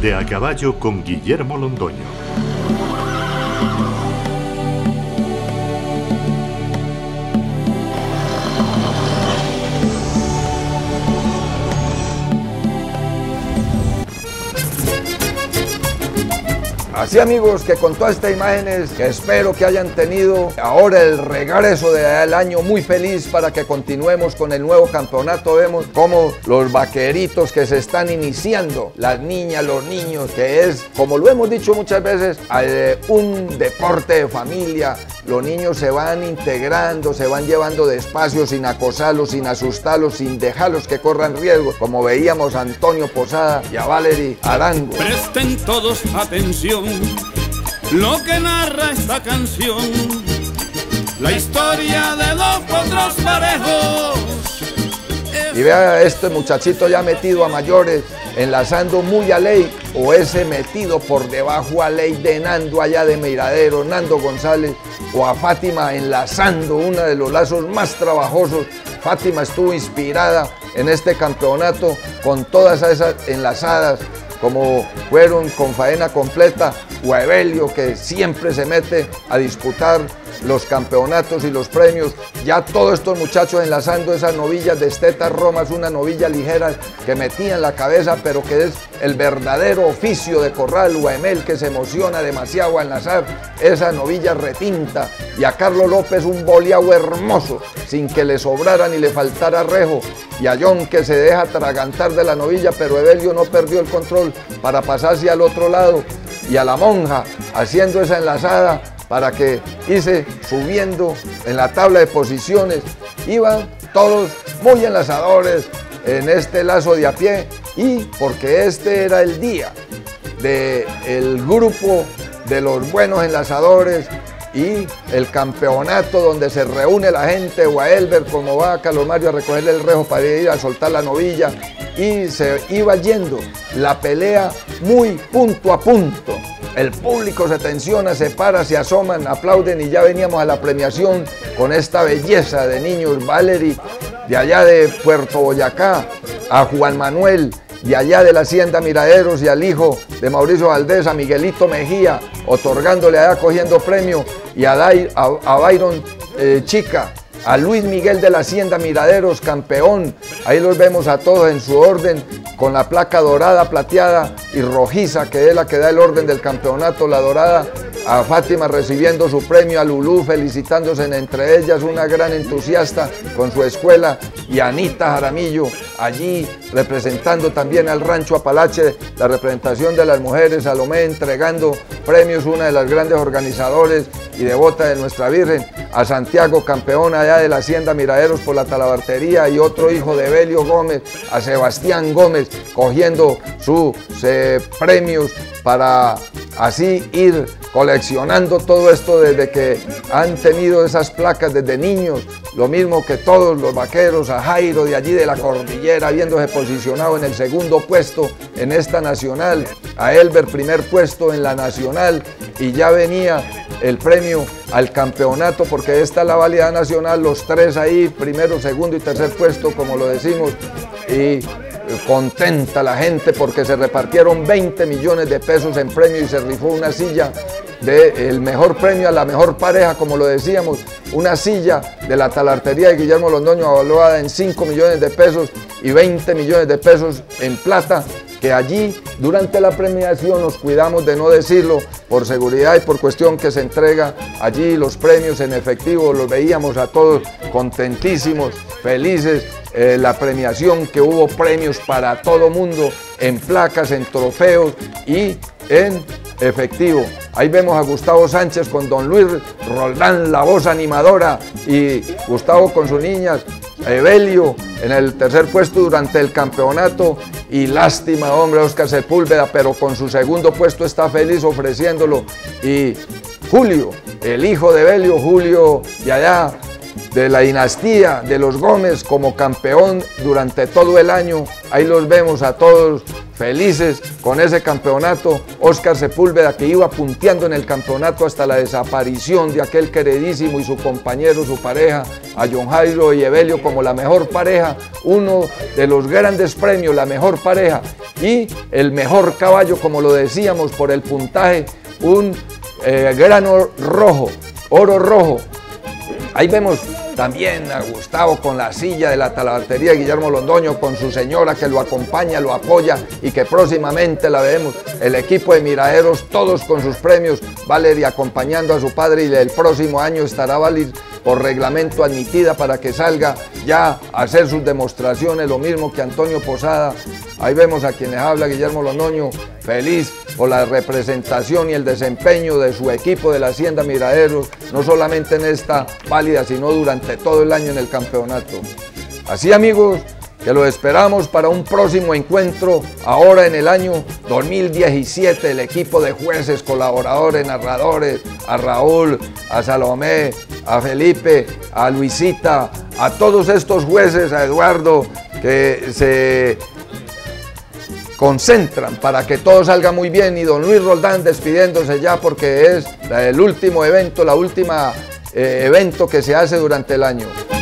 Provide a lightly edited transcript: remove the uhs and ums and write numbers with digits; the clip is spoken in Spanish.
de A Caballo con Guillermo Londoño. Así, amigos, que con todas estas imágenes que espero que hayan tenido ahora el regreso del año muy feliz para que continuemos con el nuevo campeonato, vemos como los vaqueritos que se están iniciando, las niñas, los niños, que es, como lo hemos dicho muchas veces, un deporte de familia. Los niños se van integrando, se van llevando despacio, sin acosarlos, sin asustarlos, sin dejarlos que corran riesgo, como veíamos a Antonio Posada y a Valery Arango. Presten todos atención, lo que narra esta canción, la historia de dos potros parejos. Y vea este muchachito ya metido a mayores, enlazando muy a ley, o ese metido por debajo a ley de Nando allá de Miradero, Nando González, o a Fátima enlazando uno de los lazos más trabajosos. Fátima estuvo inspirada en este campeonato con todas esas enlazadas, como fueron con faena completa, o a Evelio, que siempre se mete a disputar los campeonatos y los premios. Ya todos estos muchachos enlazando esas novillas de Estetas Romas, una novilla ligera que metía en la cabeza, pero que es el verdadero oficio de corral, o a Emel, que se emociona demasiado a enlazar esa novilla retinta, y a Carlos López un boleado hermoso, sin que le sobrara ni le faltara rejo, y a John, que se deja atragantar de la novilla, pero Evelio no perdió el control para pasarse al otro lado, y a la monja haciendo esa enlazada para que irse subiendo en la tabla de posiciones. Iban todos muy enlazadores en este lazo de a pie, y porque este era el día del grupo de los buenos enlazadores y el campeonato donde se reúne la gente, o a Elber como va a Carlos Mario a recogerle el rejo para ir a soltar la novilla, y se iba yendo la pelea muy punto a punto. El público se tensiona, se para, se asoman, aplauden, y ya veníamos a la premiación con esta belleza de niños. Valery, de allá de Puerto Boyacá, a Juan Manuel, de allá de la Hacienda Miraderos, y al hijo de Mauricio Valdés, a Miguelito Mejía, otorgándole allá, cogiendo premio, y a Byron Chica, a Luis Miguel de la Hacienda Miraderos, campeón. Ahí los vemos a todos en su orden, con la placa dorada, plateada y rojiza, que es la que da el orden del campeonato, la dorada. A Fátima recibiendo su premio, a Lulú felicitándose entre ellas, una gran entusiasta con su escuela, y a Anita Jaramillo allí representando también al Rancho Apalache, la representación de las mujeres, Salomé entregando premios, una de las grandes organizadores y devota de Nuestra Virgen, a Santiago, campeón allá de la Hacienda Miraderos por la talabartería, y otro hijo de Evelio Gómez, a Sebastián Gómez, cogiendo sus premios para así ir coleccionando todo esto desde que han tenido esas placas desde niños, lo mismo que todos los vaqueros, a Jairo de allí de la Cordillera, habiéndose posicionado en el segundo puesto en esta nacional, a Elber primer puesto en la nacional, y ya venía el premio al campeonato, porque esta es la válida nacional, los tres ahí, primero, segundo y tercer puesto, como lo decimos, y contenta la gente porque se repartieron 20 millones de pesos en premio, y se rifó una silla del mejor premio a la mejor pareja, como lo decíamos, una silla de la talartería de Guillermo Londoño evaluada en 5 millones de pesos y 20 millones de pesos en plata, que allí durante la premiación nos cuidamos de no decirlo por seguridad y por cuestión que se entrega allí los premios en efectivo. Los veíamos a todos contentísimos, felices, la premiación, que hubo premios para todo mundo, en placas, en trofeos y en efectivo. Ahí vemos a Gustavo Sánchez con don Luis Roldán, la voz animadora, y Gustavo con sus niñas, Evelio en el tercer puesto durante el campeonato, y lástima, hombre, Oscar Sepúlveda, pero con su segundo puesto está feliz ofreciéndolo, y Julio, el hijo de Evelio, Julio de allá de la dinastía de los Gómez, como campeón durante todo el año. Ahí los vemos a todos felices con ese campeonato. Óscar Sepúlveda, que iba punteando en el campeonato hasta la desaparición de aquel queridísimo y su compañero, su pareja, a John Jairo y Evelio como la mejor pareja, uno de los grandes premios, la mejor pareja, y el mejor caballo, como lo decíamos, por el puntaje, un grano rojo, oro rojo. Ahí vemos también a Gustavo con la silla de la talabartería de Guillermo Londoño, con su señora que lo acompaña, lo apoya y que próximamente la veremos. El equipo de Miraderos, todos con sus premios. Valeria acompañando a su padre, y el próximo año estará Valeria por reglamento admitida para que salga ya a hacer sus demostraciones, lo mismo que Antonio Posada. Ahí vemos a quienes habla Guillermo Londoño, feliz por la representación y el desempeño de su equipo de la Hacienda Miraderos, no solamente en esta válida, sino durante todo el año en el campeonato. Así, amigos, que lo esperamos para un próximo encuentro ahora en el año 2017, el equipo de jueces, colaboradores, narradores, a Raúl, a Salomé, a Felipe, a Luisita, a todos estos jueces, a Eduardo, que se concentran para que todo salga muy bien, y don Luis Roldán despidiéndose ya porque es el último evento, la última evento que se hace durante el año.